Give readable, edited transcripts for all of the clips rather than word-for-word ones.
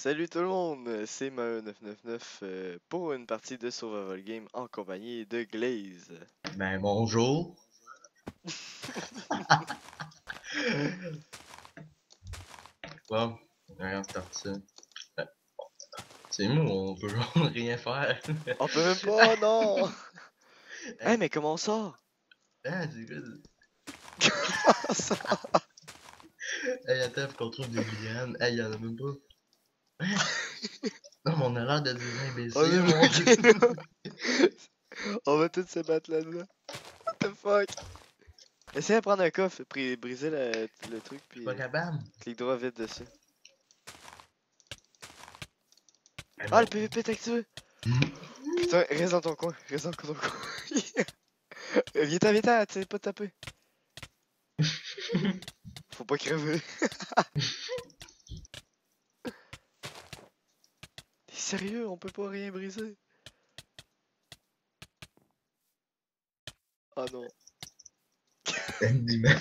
Salut tout le monde, c'est Maheu999 pour une partie de Survival Game en compagnie de Glaze. Ben bonjour. Bon, regarde start ça. Euh, C'est mou, on peut genre rien faire. On peut même pas, non! Hey, Hey, mais comment ça? ah, c'est good. Comment ça? Hey, attends, faut qu'on trouve des lianes. Hey, y'en a même pas. Hein? Non, mais on a l'air de des On est imbéciles, mon bloqué dieu. là! On va tous se battre là-dedans. What the fuck? Essaye de prendre un coffre, briser le truc, Je suis puis pas capable. clique droit vite dessus. Hey, Ah, le mon... PVP est activé! Putain, reste dans ton coin, reste dans ton coin. Viens-t'en, t'sais pas taper. Faut pas crever. T'es sérieux, on peut pas rien briser? Ah non. Dis-moi.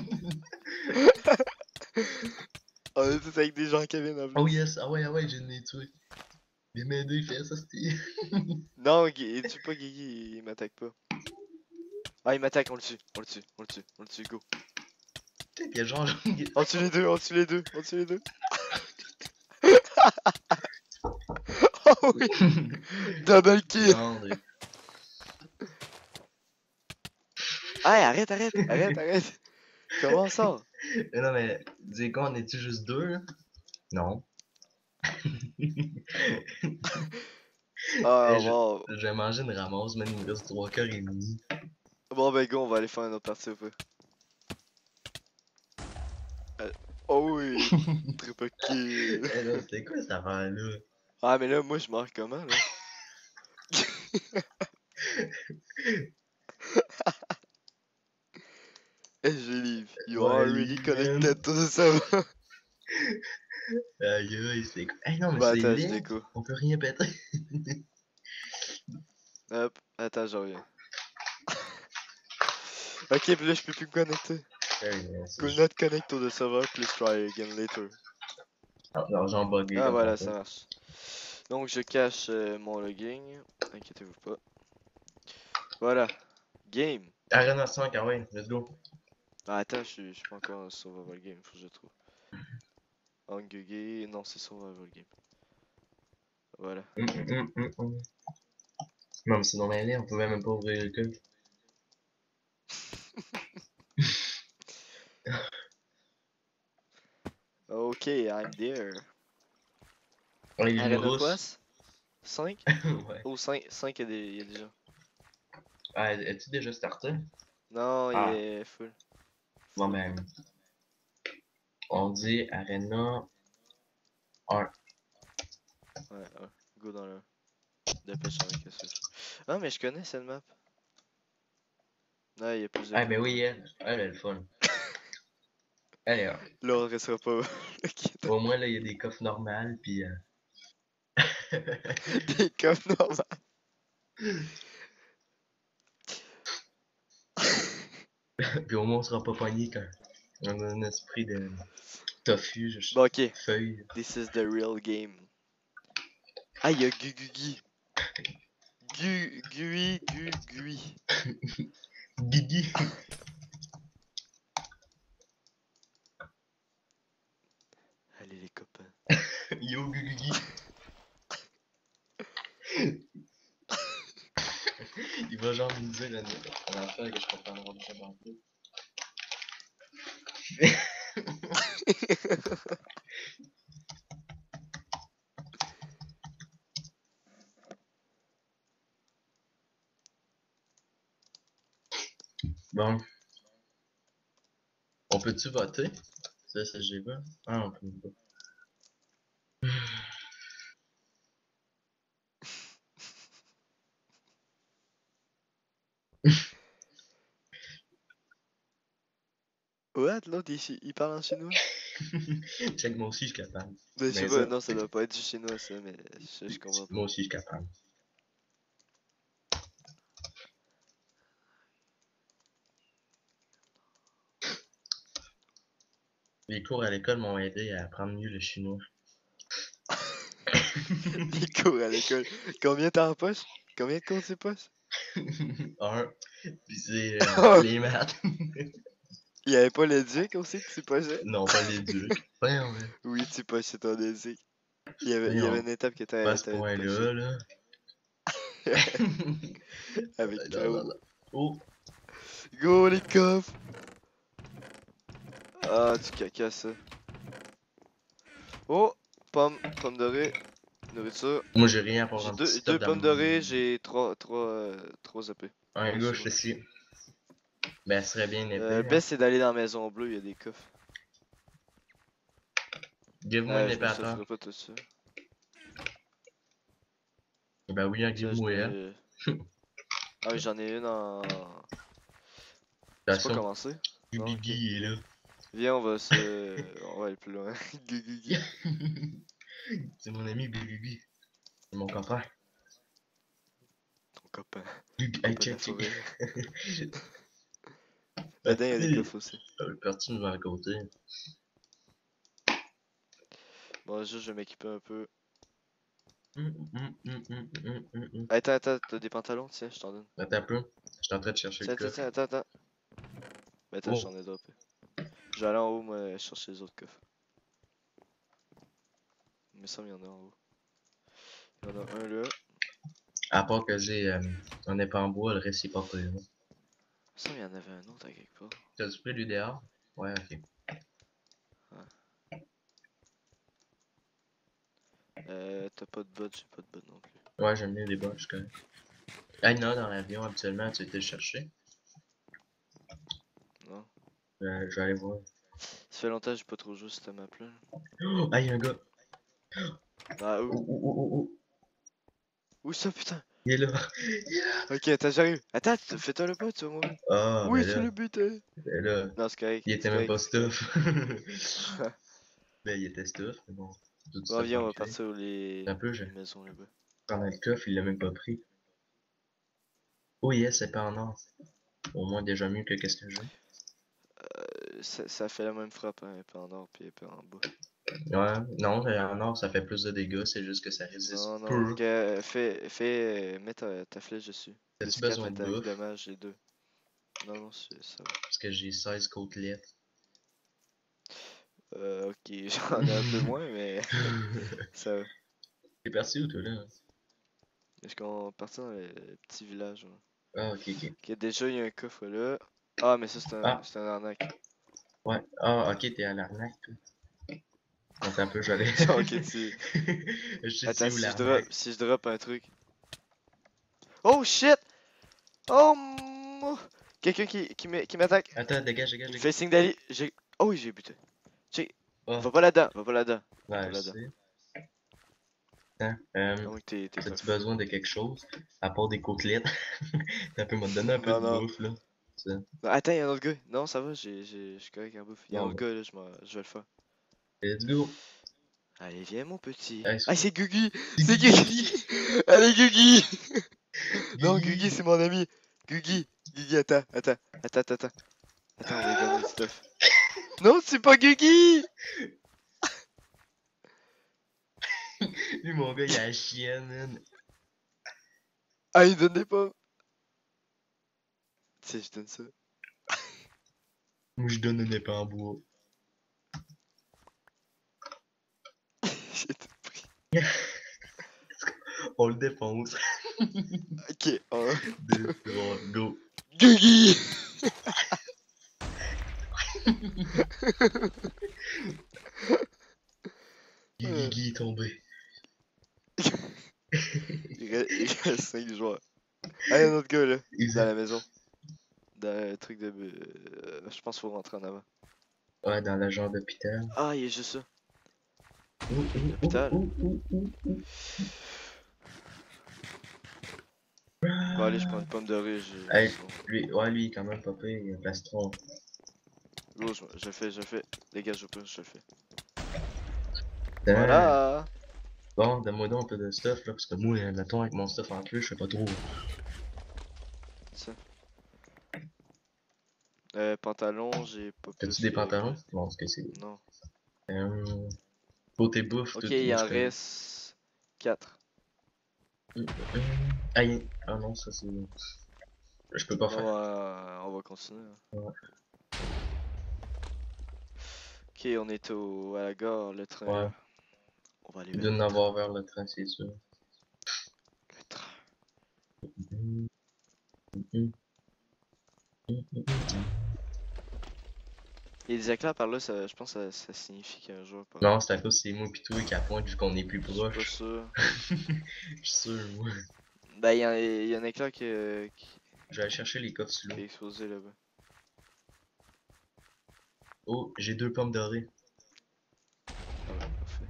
On est tous avec des gens qui viennent en Oh plus. yes, ah ouais, j'ai l'ai tué. Viens m'aider, fais ça, c'était. Non, il tue pas Guigui, il m'attaque pas. Ah, il m'attaque, on le tue, on le tue, on le tue, on le tue, go. Peut-être que genre. On tue les deux, on tue les deux, on tue les deux. Oh oui, double kill. Non, mais... Ah, arrête. Comment ça? non, mais dis quoi, on est-tu juste deux, là? Non. Ah, Hey, wow. je vais manger une ramasse, man, il me reste 3 heures et demie. Bon, ben go, on va aller faire une autre partie ou pas? Euh, Oh oui, triple kill. Eh là, c'était quoi cette affaire-là? Ah, mais là, moi, je meurs comment, là? Eh, je leave. You are Ouais, already lui, man. connected to the server. Aïe, aïe, c'est quoi? Eh non, mais Bah, c'est attends, je laid. déco. On peut rien péter. Hop, attends, je reviens. Ok, puis là, je peux plus me connecter. C'est Could juste... not connect to the server, please try again later. Ah, l'argent buggé Ah comme voilà, ça tantôt. marche. Donc je cache mon login, inquiétez-vous pas. Voilà, game. Arena 5, ah ouais, let's go. Ah, attends, je suis pas encore sur Survival Game, faut que je trouve. Hunger Game, non c'est Survival Game. Voilà. Hum. Non, mais c'est dans l'année, on pouvait même pas ouvrir le coffre. Ok, I'm there. Ouais, il y a une Arena rousse. Quest 5? Ouais. Oh 5 il y a déjà. Ah, as-tu déjà starté? Non, il Ah, est full. bon ben, on dit Arena 1. Ouais, go dans le. Dépêche-toi avec ça. Ah mais je connais cette map. Ah, il y a plus de Ah ben contenu. oui, elle est le fun. Elle est... Là on restera pas. Ok, Au moins, là, il y a des coffres normales, puis... des coffres normaux. puis au moins, on sera pas pogné quand on a un esprit de tofu, Bon ok, feuille. this is the real game. Ah, il y a Gugugi. Gui. Guigui. Allez les copains. Yo, Guigui. Il va genre nous dire une affaire que je comprendrai pas tantôt. Bon, on peut-tu voter? Ça, j'ai pas. Ah, on peut pas. What? L'autre il parle en chinois? Check, moi aussi, je suis capable. Ben, je sais Mais pas, ça, non, ça doit pas être du chinois ça, mais je comprends pas. moi aussi, je suis capable. Les cours à l'école m'ont aidé à apprendre mieux le chinois. Il court à l'école. Combien t'as en poche? Combien de comptes c'est poche? Un. Puis c'est les maths. Il y avait pas l'éduc aussi que tu pochais? Non, pas les ducs. Voyons, mais. Oui, tu pochais ton éduc. Il y avait Voyons, une étape que pas à ce t'avais de pocher. point-là, là. Avec Non, non, Cloud. non. Oh, Go les coffres! Ah, du caca ça. Oh! Pomme dorée, nourriture. moi j'ai rien pour J'ai un petit deux stop dans pommes dorées, j'ai trois épées. un C'est gauche bon. ici. Ben, elle serait bien Le épée, hein. best c'est d'aller dans la maison bleue, il y a des coffres. Give-moi une Je épée me à terre. souffre pas tout ça. Ben oui, hein, Ça, je give-moi, hein. me... Ah oui, j'en ai une en... De toute C'est pas façon, commencé? Non, ok. Guigui est là. Viens, on va aller plus loin. Guigui. C'est mon ami Guigui. C'est mon copain. Ton copain. Guigui, Copain hey, de la check, forêt. check. Là-dedans, il y a des coffres aussi. Parti nous à côté. Bon, juste, je vais m'équiper un peu. Hum, hum, hum, hum, hum, hum, hum. Attends, t'as des pantalons? Tiens, je t'en donne. Attends un peu. Je suis en train de chercher le coffre. Attends. Ben, attends, je Oh, t'en ai droppé. Je vais aller en haut, moi, chercher les autres coffres. Mais ça, il y en a en haut. Il y en a un là. à part que j'ai un épée en bois, le reste c'est pas pire, là. Ça, il y en avait un autre à quelque part. T'as-tu pris lui dehors? Ouais, ok. T'as pas de bottes, j'ai pas de bottes non plus. Ouais, j'aime bien les bottes, je suis correct. Ah, il y en a dans l'avion habituellement, tu étais le chercher. Non. Je vais aller voir. Ça fait longtemps que j'ai pas trop joué cette map là. Oh, ah, il y a un gars. Ah, où? Oh. Où ça, putain? Il est là. Ok, attends, j'arrive. Attends, fais-toi le pas, tu vas mourir. Ah, Oui, ben c'est là. le but, hein. Ben là. Non, c'est correct. Il était même pas C'est correct. stuff. Ben, il était stuff, mais bon. Tout Bon, stuff viens, on va manqué. partir les Un peu, j'ai. maisons là-bas. Pendant le coffre, il l'a même pas pris. Oh yes, c'est pas en or. Au moins déjà mieux que qu'est-ce que j'ai. Ça fait la même frappe, hein, épée en or puis épée en bas. Ouais, non, en or ça fait plus de dégâts, c'est juste que ça résiste Non, peu. mets ta flèche dessus. T'as-tu Plus 4 besoin de métalliques bouffe? dommage, les deux. Non, ça va. Parce que j'ai 16 côtelettes. Ok, j'en ai un peu moins, mais ça va. T'es parti où toi là? Est-ce qu'on partit dans le petit village? Là. Ah, ok. Ok, déjà, il y a un coffre là. Ah, mais ça, Ah, c'est un arnaque. ouais. Ah, ok, t'es à l'arnaque toi. Attends un peu, j'allais. Genre, ok, Je sais c'est Attends, où l'arnaque. si je drop un truc. Oh shit! Oh! Quelqu'un qui m'attaque. Attends, dégage. Il me fait signe d'aller. Oh oui, j'ai buté. Check. Ah, Va pas là-dedans, va pas là-dedans. Va ouais, pas je là-dedans. sais. Attends, Ah oui, t'es as-tu tough. besoin de quelque chose? À part des côtelettes? T'as un peu m'a donné un peu Non, de non. bouffe là. Ça. Non, attends, il y a un autre gars. Non, ça va, je suis correct en bouffe. Il y a un Bon, autre ben, gars là, je vais le faire. let's go. Allez, viens, mon petit. Hey, Ah, c'est Gugi! c'est C'est Guigui. Gugi! Allez, Gugi! Non, Gugi, Guigui. c'est mon ami. Gugi, attends. Attends, on va lui donner du stuff. Non, c'est pas Gugi! Lui, mon gars, il a la chienne, man. Ah, il donne des pommes. Tu sais, je donne ça. Moi, je donne une épée en bois. J'ai tout pris. On le défonce. Ok, 1, 2, 3, go. Gugi! Guigui est tombé. Il reste 5 joueurs. Ah, il y a un autre gars là, Il dans faisait- la maison. Dans le truc de. Je pense qu'il faut rentrer en avant. Ouais, dans le genre d'hôpital. Ah, il est juste ça. L'hôpital. L'hôpital. Bon, allez, je prends une pomme de riz. Hey, C'est bon. lui, il est quand même pas pire, il a plastron. Go, je le fais. Dégage au plus, je le fais. Voilà. Voilà! Bon, donne-moi donc un peu de stuff, là, parce que moi, mettons, avec mon stuff en plus, je sais pas trop. Ça. Pantalon, j'ai pas plus. T'as-tu des pantalons? Bon, ce que c'est. Non. Côté bouffe, Ok, tout, il moi, en je connais. reste. 4. Aïe. Ah non, ça c'est... Je peux pas faire. On va continuer. Hein. Ouais. Ok, on est à la gare, le train Ouais. là. On va aller Il vers doit en le train. avoir vers le train, c'est sûr. Le train. Hum, hum, hum. Il y a des éclairs par là, je pense que ça signifie qu'il y a un joueur par là. Non, c'est à cause c'est moi pis toi qui a pointe vu qu'on est plus Je suis pas proche. sûr. Je suis sûr, moi. Ben, il y a un éclair Je vais aller chercher les coffres sous qui l'eau. est explosé là-bas. Oh, j'ai 2 pommes dorées. Ah ouais, parfait.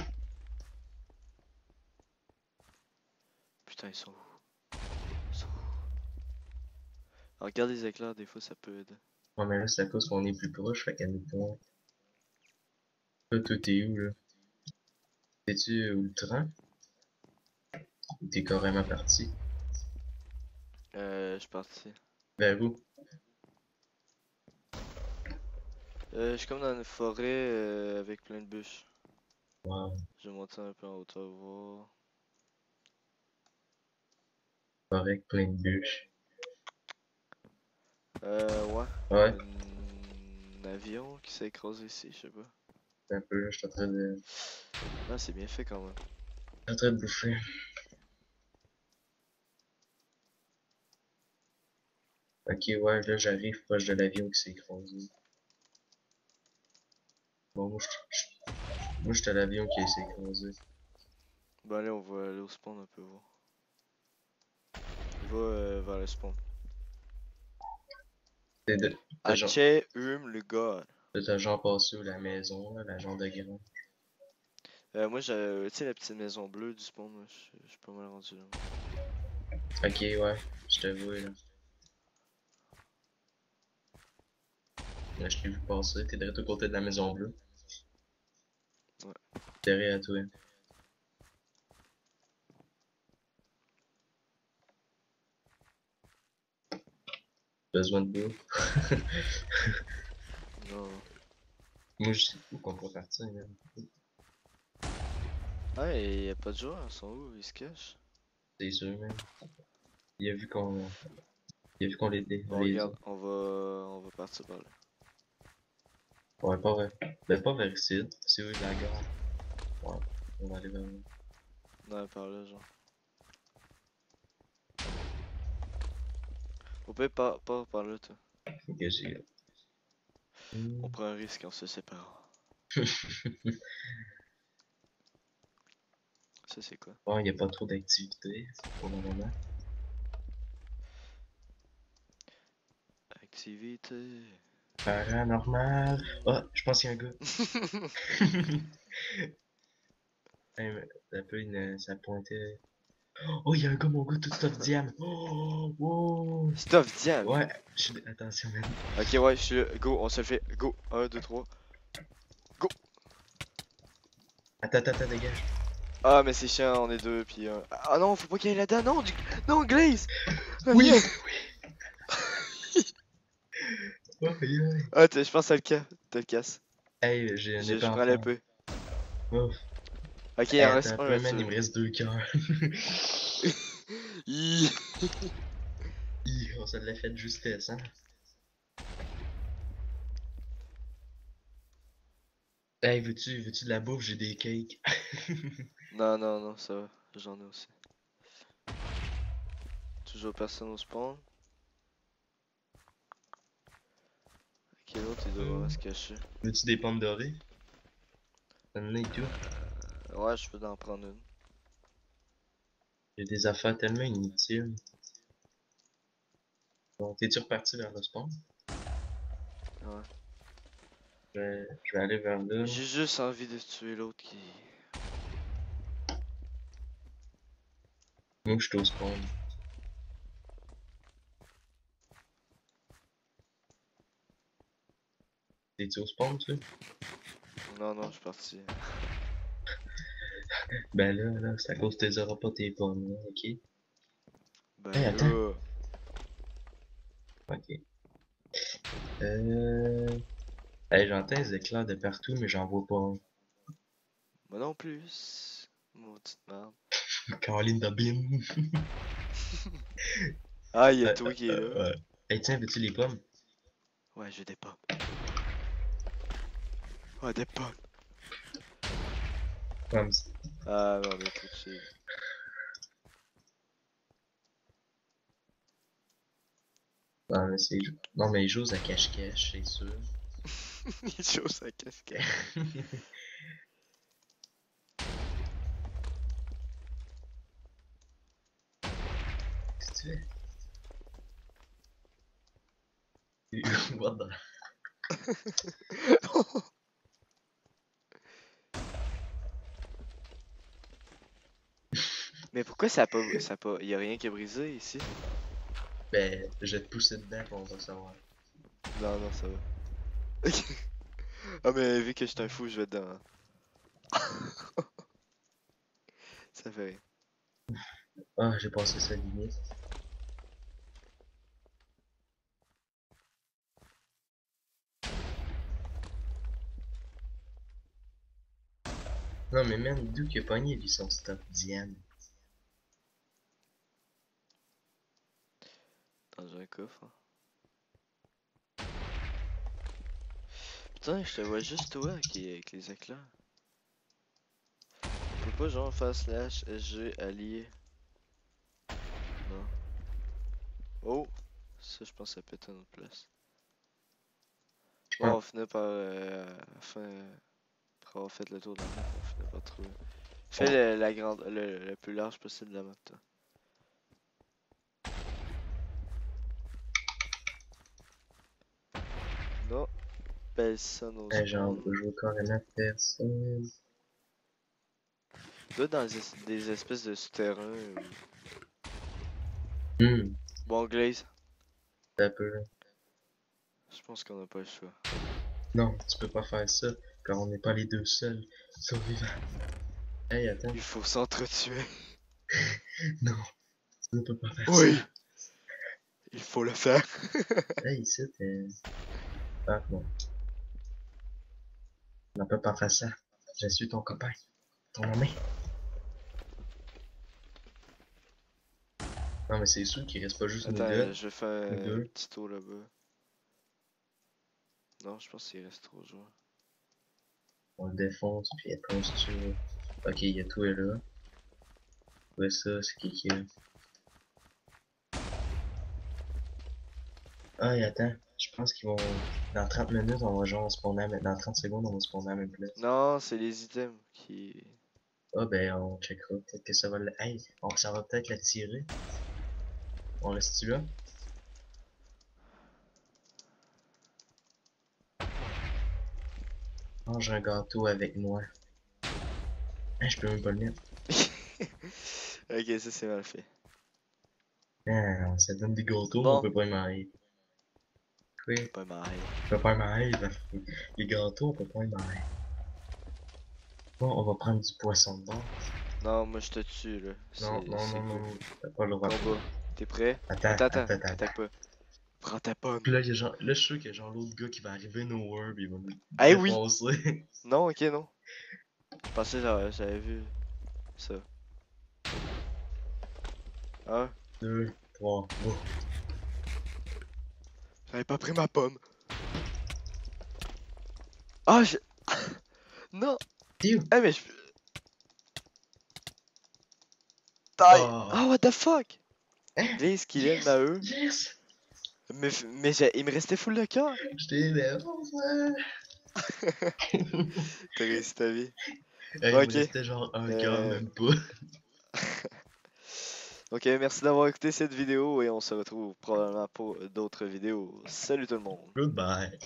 Putain, ils sont où? Ils sont où? Alors, regarde les éclairs, des fois ça peut aider. Ouais, mais là, c'est à cause qu'on est plus proche, fait qu'à nous point. Là, toi, t'es où, là? T'es-tu où le train? Ou t'es carrément parti? Je suis parti. Vers où? Je suis comme dans une forêt avec plein de bûches. Wow, Je vais monter un peu en hauteur voir. avec plein de bûches. Ouais. Ouais, Un avion qui s'est écrasé ici, je sais pas. un peu, là, je suis Ah, c'est bien fait quand même. en train de bouffer. Ok, ouais, là, j'arrive proche de l'avion qui s'est écrasé. Bon, moi, j'étais à l'avion qui s'est écrasé. Ben allez, on va aller au spawn un peu voir. Il va vers le spawn. T'as genre, Ache le gars. t'as genre passé où la maison, là, la genre de grand. Moi, j'ai, tu sais, la petite maison bleue du spawn, moi, je suis pas mal rendu là. Ok, ouais, je te vois, là. Là, je t'ai vu passer, t'es direct au côté de la maison bleue. Ouais. Derrière toi. Besoin de bouffe. Non. Moi, je sais où qu'on peut partir, man. Ah, et y a pas de joueurs, ils sont où? Ils se cachent? C'est sûr, man. Il a vu qu'on, il a vu qu'on Bon, les a. regarde, on va partir par là. Ouais, pas vrai. Ben, pas vers ici. C'est où la gare? Ouais, on va aller vers là. Non, par là, genre. On peut pas par là, toi. Ok, c'est là. On prend un risque en se séparant. Ça, c'est quoi? Bon, il n'y a pas trop d'activité pour le moment. Activité. Paranormal. Ah, je pense qu'il y a un gars. Hey, mais un peu ça pointait. Oh, il y a un gars, mon gars, tout stuff diam. Oh, wow. Stuff Diam! Ouais, attention, man. Ok, ouais, je suis là. Go, on se le fait. Go! 1, 2, 3. Go! Attends, dégage. Ah, mais c'est chiant, on est deux, puis ah non, faut pas qu'il y ait là-dedans, non! Non, Glaze! Ah, Oui! viens! Oh, yeah. Ah, je pense à t'as le casse. Hey, j'ai un épée Je en prends fer. l'épée. Oh. Ok, il Hey, en attends reste un un peu, man, il là-dessus. me reste 2 cœurs. Hi. On se l'a fait de justesse, hein. Hey, veux-tu de la bouffe? J'ai des cakes. Non, non, non, ça va. J'en ai aussi. Toujours personne au spawn. Ok, l'autre, il doit vraiment se cacher. Veux-tu des pommes dorées? T'en as et tout. Ouais, je peux en prendre une. J'ai des affaires tellement inutiles. Bon, t'es-tu reparti vers le spawn? Ouais. Je vais aller vers là. J'ai juste envie de tuer l'autre qui. Moi, je suis au spawn. T'es-tu au spawn, tu? Non, non, je suis parti. Ben là, c'est à cause que t'es auras pas tes pommes, là, ok? Ben Hey, attends. là. Ok. Hey, j'entends les éclairs de partout, mais j'en vois pas un. Moi non plus. Maudite merde. Caroline de bin. Ah, il y a toi qui est là. Ouais. Hey, tiens, veux-tu les pommes? Ouais, j'ai des pommes. Ouais, des pommes. Pommes. Ah, mais on est trop chill. Non, mais c'est... Non, mais ils jouent à cache-cache, c'est sûr. Il joue sa casquette. Qu'est-ce que tu fais? What the... Mais pourquoi ça a pas. Y a rien qui a brisé ici? Ben, je vais te pousser dedans pour on va savoir. Non, non, ça va. Ah, mais vu que je suis un fou, je vais dedans. Ça fait rien. Ah, j'ai passé sa limite. Non, mais man, d'où qu'il a pogné lui son stop Diane? Dans un coffre. Hein. Putain, je te vois juste toi avec les éclairs. On peut pas genre faire slash SG allié. Non. Oh! Ça, je pense que ça peut être à notre place. Bon, on finit par. Après avoir fait le tour de la map, on finit par trouver. Fais le plus large possible de la map, toi. Non. Personne au Ben, genre, spawn. je veux carrément personne. Doit dans des espèces de souterrains. Bon, Glaze, Un peu là. je pense qu'on n'a pas le choix. Non, tu peux pas faire ça, car on n'est pas les deux seuls survivants. Hey, attends. Il faut s'entretuer. Non, tu ne peux pas faire Oui! ça. Il faut le faire. Hey, ici, t'es... Ah, non. On ne peut pas faire ça. Je suis ton copain. Ton ami. Non, mais c'est sûr qu'il reste pas juste nous Attends, deux. je vais faire Nous un deux. petit tour là-bas. Non, je pense qu'il reste 3 joueurs. On le défonce, puis après on se tue. Ok, il y a tout est là. Ouais, ça, c'est qui est. Ah, et attends. Je pense qu'ils vont... Dans 30 minutes, on va genre spawner à... Dans 30 secondes, on va spawner à la même place. Non, c'est les items qui. Ah, ben, on checkera. Peut-être que ça va le... Hey, ça va peut-être l'attirer. On reste-tu là? Mange un gâteau avec moi. Ah, je peux même pas le mettre. Ok, ça c'est mal fait. Ah, ça donne des gâteaux, mais on Bon, peut pas y manger. Oui, pas mal. on peut pas y manger. Les gâteaux, on peut pas y manger. Bon, on va prendre du poisson de bord. Non, moi je te tue là. Non, non, C'est non, cool. non, t'as pas le droit. Combat. T'es prêt? Attends, Attends, attends. attends, attends, Attaque attends. pas. Prends ta pomme. Puis là, il y a genre, là, je suis sûr qu'il y a genre l'autre gars qui va arriver nowhere, pis il va nous Eh oui! défoncer. Non, ok, non. Je pensais que j'avais vu ça. 1. 2, 3, go. J'avais pas pris ma pomme. Ah, je. Non! T'es où? Eh, mais je. Taille! Oh, Ah, what the fuck? hein? Blaze qui l'aime Yes! à eux. Yes! Mais il me restait full de cœur. Je t'ai défoncé! T'as réussi ta vie. Hey, il me Ok. restait genre un cœur, Euh... même pas. Ok, merci d'avoir écouté cette vidéo et on se retrouve probablement pour d'autres vidéos. Salut tout le monde. Goodbye.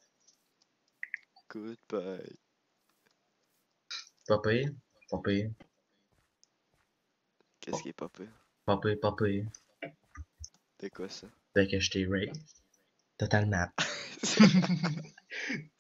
Goodbye. Pas pire, pas pire, Qu'est-ce qui est pas pire? pas pire, pas pire. C'est quoi ça? Fait que je t'ai raid. Totalement.